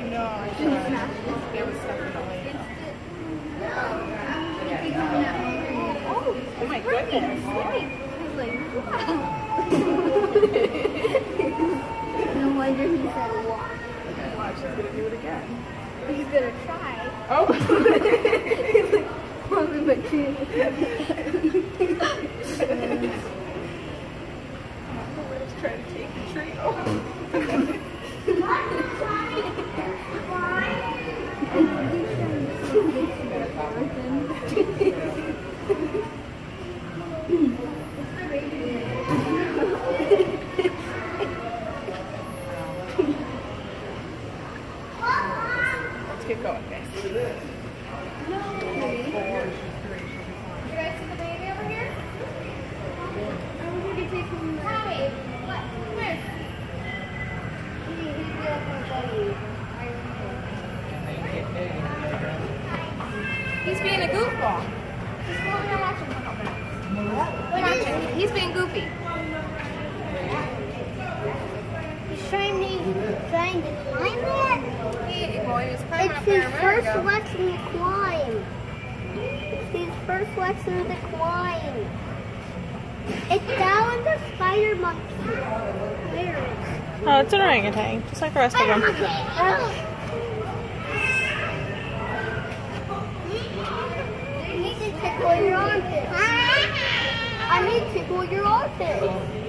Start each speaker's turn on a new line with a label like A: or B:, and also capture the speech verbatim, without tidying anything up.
A: know. I tried. There was stuff in the way. Oh my goodness.
B: No wonder he said walk.
A: Watch, he's gonna do it again.
B: He's gonna try.
A: Oh!
B: He's like, holding my chin.
A: Let's try to take the tree. Oh! Let's get going, guys.
B: You guys see the baby over here? I wish we could take him. Tommy, what? Where? He, he's like my buddy.
C: He's being a goofball. Just go over there and watch him for a couple minutes. Watch him. He's being goofy.
B: He's trying to, trying to climb it?
C: He, well, he was climbing
B: It's
C: up
B: his
C: there a minute
B: first
C: ago.
B: lesson to climb. It's his first lesson to climb. It's down the spider monkey. Where is it?
D: Oh, it's an orangutan, just like the rest of them.
B: I need to tickle your armpit. I need to tickle your armpit.